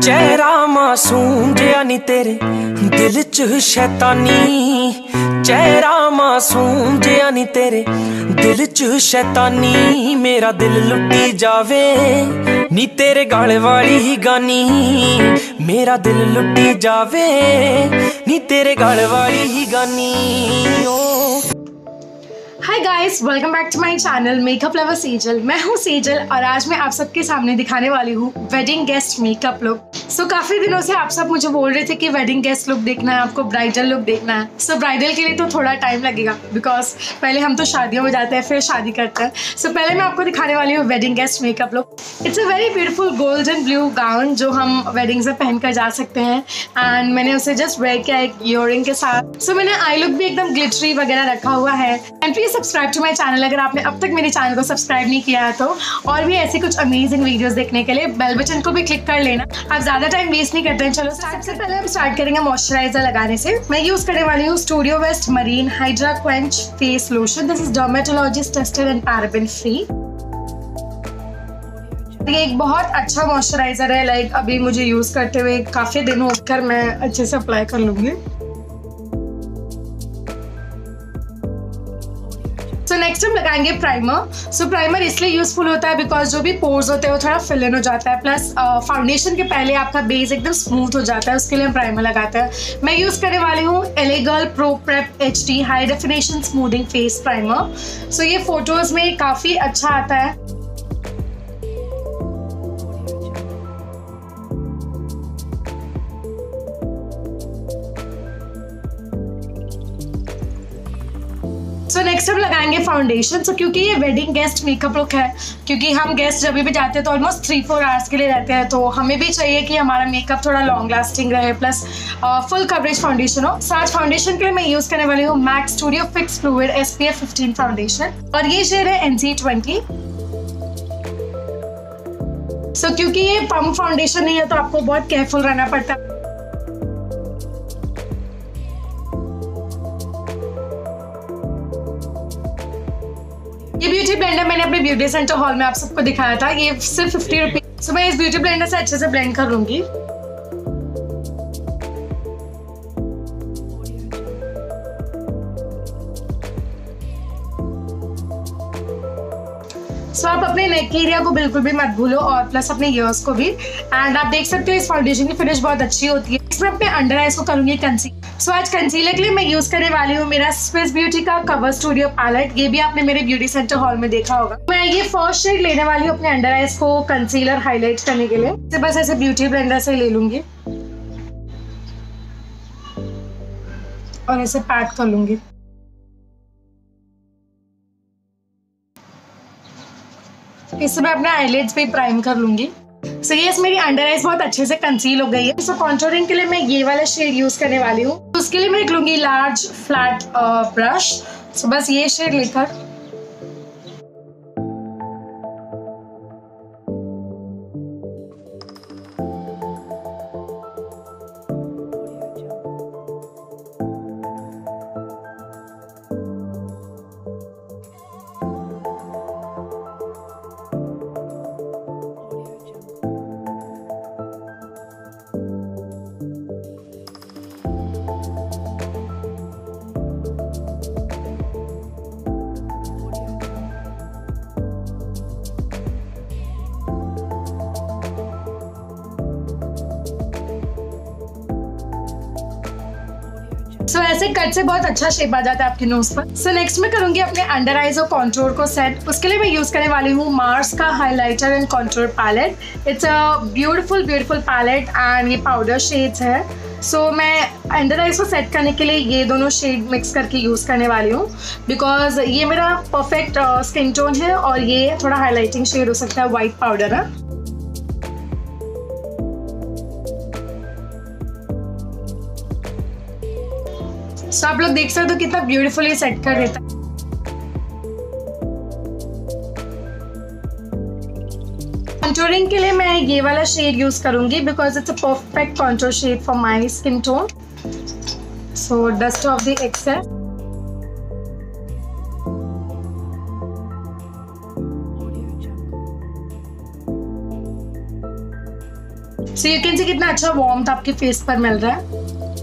चेहरा मासूम जिया नी तेरे दिल च शैतानी, चेहरा मासूम जिया नी तेरे दिल च शैतानी। मेरा दिल लुटी जावे नी तेरे गाल वाली ही गानी, मेरा दिल लुटी जावे नी तेरे गाल वाली ही गानी। Hi guys, welcome back to my channel makeup lover Sejal. मैं हूँ सेजल और आज मैं आप सबके सामने दिखाने वाली हूँ वेडिंग गेस्ट मेकअप लुक। काफ़ी दिनों से आप सब मुझे बोल रहे थे कि वेडिंग गेस्ट लुक देखना है, आपको ब्राइडल लुक देखना है। ब्राइडल के लिए तो थोड़ा टाइम लगेगा बिकॉज पहले हम तो शादियों में जाते हैं फिर शादी करते हैं। पहले मैं आपको दिखाने वाली हूँ wedding guest makeup look. It's a very beautiful golden blue gown जो हम वेडिंग से पहन कर जा सकते हैं एंड मैंने उसे जस्ट वेयर किया एक ईयरिंग के साथ। मैंने आई लुक भी एकदम ग्लिटरी वगैरह रखा हुआ है। And please subscribe to my channel अगर आपने अब तक मेरे चैनल को सब्सक्राइब नहीं किया है तो, और भी ऐसी कुछ अमेजिंग वीडियोस देखने के लिए बेल बटन को भी क्लिक कर लेना। आप ज्यादा टाइम वेस्ट नहीं करते हैं। चलो सबसे पहले हम स्टार्ट करेंगे मॉइस्चराइजर लगाने से। मैं यूज करने वाली हूँ studio west marine hydra quench face lotion. This is dermatologist tested and paraben free. ये एक बहुत अच्छा मॉइस्चराइजर है। लाइक अभी मुझे यूज करते हुए काफी दिन होकर मैं अच्छे से अप्लाई कर लूंगी। नेक्स्ट हम लगाएंगे प्राइमर। प्राइमर इसलिए यूजफुल होता है बिकॉज जो भी पोर्स होते हैं वो थोड़ा फिल इन हो जाता है, प्लस फाउंडेशन के पहले आपका बेस एकदम स्मूथ हो जाता है, उसके लिए हम प्राइमर लगाते हैं। मैं यूज करने वाली हूँ LA Girl Pro Prep HD high definition smoothing face primer. ये फोटोज में काफी अच्छा आता है। नेक्स्ट हम लगाएंगे फाउंडेशन। क्योंकि ये वेडिंग गेस्ट मेकअप लुक है, क्योंकि हम गेस्ट जब भी जाते हैं तो ऑलमोस्ट 3-4 आवर्स के लिए रहते हैं, तो हमें भी चाहिए कि हमारा मेकअप थोड़ा लॉन्ग लास्टिंग रहे, प्लस फुल कवरेज फाउंडेशन हो। आज फाउंडेशन के लिए मैं यूज करने वाली हूँ MAC studio fix fluid SPF 15 foundation और ये शेड है NC20। क्योंकि ये पम्प फाउंडेशन नहीं है तो आपको बहुत केयरफुल रहना पड़ता है। ये ब्यूटी ब्लेंडर मैंने अपने ब्यूटी सेंटर हॉल में आप सबको दिखाया था, ये सिर्फ 50 रुपीज। मैं इस ब्यूटी ब्लेंडर से अच्छे से ब्लेंड कर लूंगी। आप अपने नेक के एरिया को बिल्कुल भी मत भूलो और प्लस अपने ईयर्स को भी। एंड आप देख सकते हो इस फाउंडेशन की फिनिश बहुत अच्छी होती है। इसमें अपने अंडर आईज को करूंगी कंसील। आज कंसीलर के लिए मैं यूज करने वाली हूँ मेरा स्विस ब्यूटी का कवर स्टूडियो पैलेट। ये भी आपने मेरे ब्यूटी सेंटर हॉल में देखा होगा। मैं ये फर्स्ट शेड लेने वाली हूँ अपने अंडर आईज को कंसीलर हाईलाइट करने के लिए। बस ऐसे ब्यूटी ब्लेंडर से ले लूंगी और ऐसे पैक कर लूंगी। इससे मैं अपने आईलिड्स पे प्राइम कर लूंगी। ये मेरी अंडर आईज बहुत अच्छे से कंसील हो गई है। कॉन्टूरिंग के लिए मैं ये वाला शेड यूज करने वाली हूँ। उसके लिए मैं लूंगी लार्ज फ्लैट ब्रश। बस ये शेड लेकर ऐसे कट से बहुत अच्छा शेप आ जाता है आपके नोज पर। नेक्स्ट मैं करूंगी अपने अंडर आईज और कॉन्टूर को सेट। उसके लिए मैं यूज करने वाली हूँ मार्स का highlighter and contour palette. It's a beautiful palette and ये पाउडर शेड्स है। मैं अंडर आईज को सेट करने के लिए ये दोनों शेड मिक्स करके यूज करने वाली हूँ बिकॉज ये मेरा परफेक्ट स्किन टोन है और ये थोड़ा हाईलाइटिंग शेड हो सकता है, व्हाइट पाउडर है। आप लोग देख सकते हो कितना ब्यूटीफुली सेट कर देता है। कॉन्टूरिंग के लिए मैं ये वाला शेड यूज करूंगी because it's a perfect contour shade for my skin tone. Dust off the excess. So you can see कितना अच्छा वार्मथ आपके फेस पर मिल रहा है।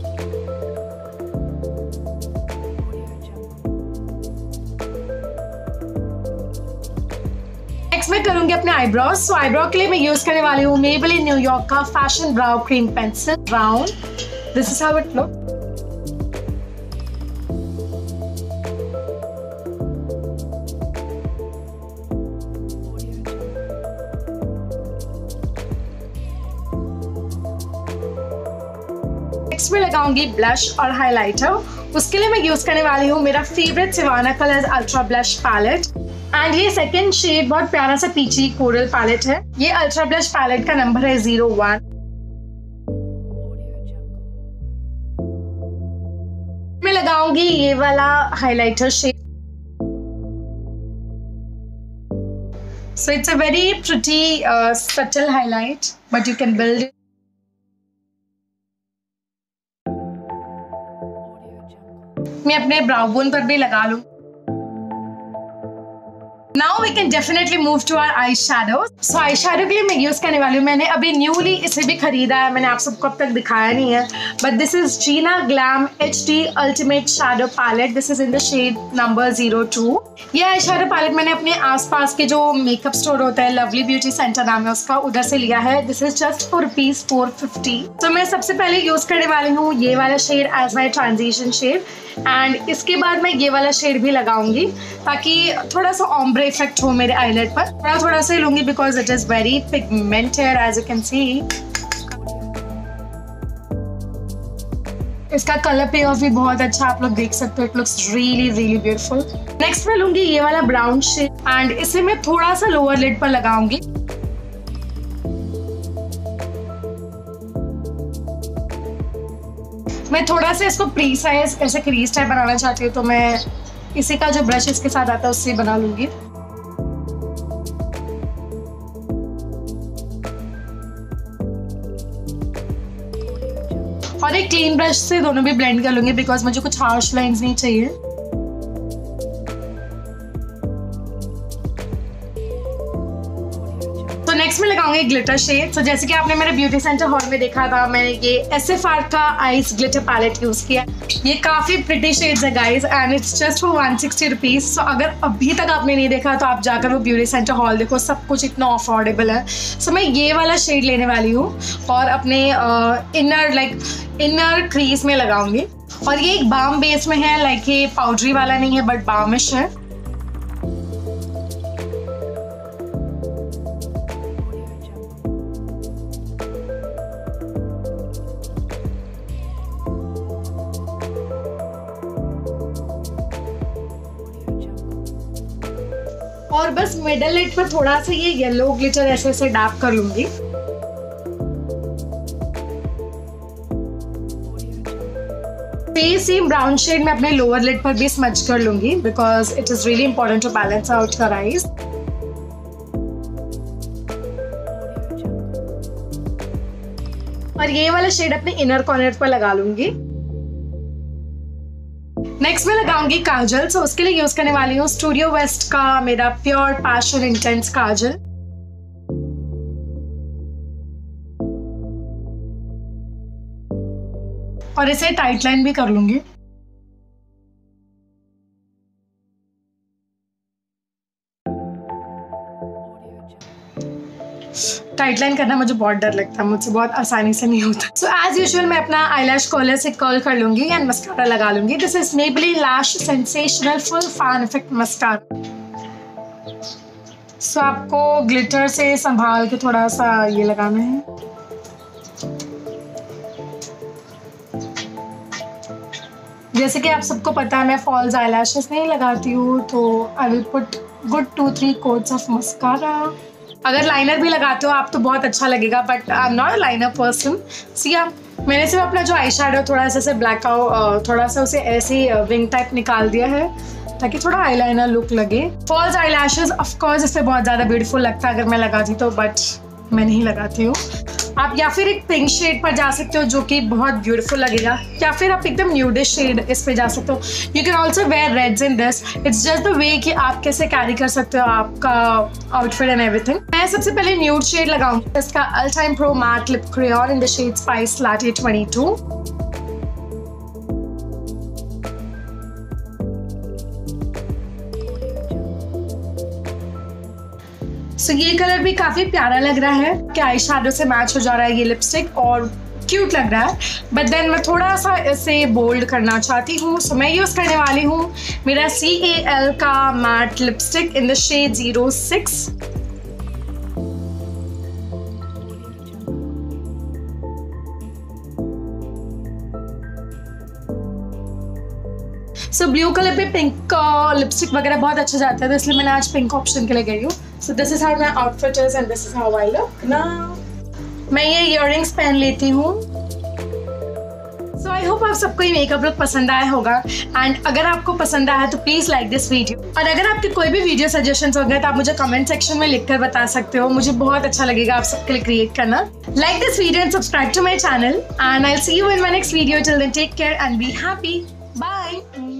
नेक्स्ट मैं करूंगी अपने आईब्रोज। सो आईब्रो के लिए मैं यूज करने वाली हूँ मेबेलिन न्यूयॉर्क York fashion brow cream pencil brown. This is how it look. Next में लगाऊंगी ब्लश और हाइलाइटर। उसके लिए मैं यूज करने वाली हूँ मेरा favourite Sivanna colours ultra blush palette and ये सेकंड शेड बहुत प्यारा सा पीची कोरल पैलेट है। ये अल्ट्रा ब्लश पैलेट का नंबर है 01। मैं लगाऊंगी ये वाला highlighter shade. So it's a very pretty subtle highlight but you can build it. मैं अपने ब्राउ बोन पर भी लगा लूं। Now we can definitely move to our eyeshadow. So eyeshadow के लिए मैं यूज करने वाली हूँ, मैंने अभी न्यूली इसे भी खरीदा है, मैंने आप सबको अब तक दिखाया नहीं है, but this is Gina Glam HD Ultimate Shadow Palette. This is in the shade number 02. ये आई शेडो पैलेट मैंने अपने आसपास के जो मेकअप स्टोर होता है, लवली ब्यूटी सेंटर नाम है उसका, उधर से लिया है। This is just for ₹450। तो मैं सबसे पहले यूज करने वाली हूँ ये वाला shade as my transition shade and इसके बाद मैं ये वाला शेड भी लगाऊंगी ताकि थोड़ा सा ऑम्ब्रे इफेक्ट हो मेरे आईलाइट पर। थोड़ा सा ही लूंगी because it is very pigmented as you can see. इसका कलर पे ऑफ भी बहुत अच्छा आप लोग देख सकते हो। It looks really really beautiful. Next मैं लूंगी ये वाला ब्राउन शेड एंड इसे मैं थोड़ा सा लोअर लिड पर लगाऊंगी। मैं थोड़ा सा इसको प्रीसाइज ऐसे क्रीज टाइप बनाना चाहती हूँ, तो मैं इसी का जो ब्रश इसके साथ आता है उससे बना लूंगी। और एक क्लीन ब्रश से दोनों भी ब्लेंड कर लूंगी बिकॉज मुझे कुछ हार्श लाइंस नहीं चाहिए। तो नेक्स्ट में लगाऊंगी ग्लिटर शेड। तो जैसे कि आपने मेरे ब्यूटी सेंटर हॉल में देखा था, मैंने ये SFR का आइस ग्लिटर पैलेट यूज किया। ये काफी प्रिटी शेड्स है guys and it's just for ₹160। So अगर अभी तक आपने नहीं देखा तो आप जाकर वो ब्यूटी सेंटर हॉल देखो, सब कुछ इतना अफोर्डेबल है। सो मैं ये वाला शेड लेने वाली हूँ और अपने इनर क्रीज में लगाऊंगी। और ये एक बाम बेस में है, लाइक ये पाउडरी वाला नहीं है बट बामिश है। और बस मिडल लिड पर थोड़ा सा ये येलो ग्लिटर ऐसे ऐसे डैप कर लूंगी। सेम ब्राउन शेड में अपने लोअर लिड पर भी स्मच कर लूंगी because it is really important to balance out your eyes. और ये वाला शेड अपने इनर कॉर्नर पर लगा लूंगी। नेक्स्ट मैं लगाऊंगी काजल। सो उसके लिए यूज करने वाली हूँ स्टूडियो वेस्ट का मेरा प्योर पैशन इंटेंस काजल। और इसे टाइट लाइन भी कर लूंगी। टाइट लाइन करना मुझे बहुत डर लगता है, मुझसे बहुत आसानी से नहीं होता। सो एज यूजुअल मैं अपना आईलैश कर्लर से कर्ल कर लूंगी एंड मस्कारा लगा लूंगी। This is Maybelline lash sensational full fan effect mascara. So आपको ग्लिटर से संभाल के थोड़ा सा ये लगाना है। जैसे कि आप सबको पता है मैं फॉल्स आईलैशेस नहीं लगाती हूँ, तो I will put good 2-3 coats of mascara. अगर लाइनर भी लगाते हो आप तो बहुत अच्छा लगेगा but I am not a liner person. सिया मैंने सिर्फ अपना जो आई शेडो थोड़ा सा ब्लैक आउट, थोड़ा सा उसे ऐसे विंग टाइप निकाल दिया है ताकि थोड़ा आईलाइनर लुक लगे। फॉल्स आईलैशेस ऑफ कोर्स इससे बहुत ज़्यादा ब्यूटीफुल लगता है अगर मैं लगाती तो, बट मैं नहीं लगाती हूँ। आप या फिर एक पिंक शेड पर जा सकते हो जो कि बहुत ब्यूटीफुल लगेगा, या फिर आप एकदम न्यूडिश शेड इस पे जा सकते हो। You can also wear reds in this, it's just the way कि आप कैसे कैरी कर सकते हो आपका आउटफिट एंड एवरीथिंग। मैं सबसे पहले न्यूड शेड लगाऊंगी, इसका all time pro matte lip crayon in the shade spice latte 22। So ये कलर भी काफी प्यारा लग रहा है कि आई शैडो से मैच हो जा रहा है ये लिपस्टिक और क्यूट लग रहा है, बट देन मैं थोड़ा सा इसे बोल्ड करना चाहती हूँ। सो मैं यूज करने वाली हूँ मेरा CAL का matte lipstick in the shade 06। So blue colour पे पिंक लिपस्टिक वगैरह बहुत अच्छा जाता है, तो इसलिए मैंने आज पिंक ऑप्शन के लिए गई हूँ। So this is how my outfit is and this is how I look now. मैं ये इयररिंग्स पहन लेती हूँ। सो आई होप आप सबको ये मेकअप लुक पसंद आया होगा, एंड अगर आपको पसंद आया तो प्लीज लाइक दिस वीडियो। और अगर आपके कोई भी वीडियो सजेशंस होंगे तो आप मुझे कमेंट सेक्शन में लिखकर बता सकते हो, मुझे बहुत अच्छा लगेगा आप सबके लिए क्रिएट करना। Like this video and subscribe to my channel, and I will see you in my next video. Till then take care and be happy. Bye.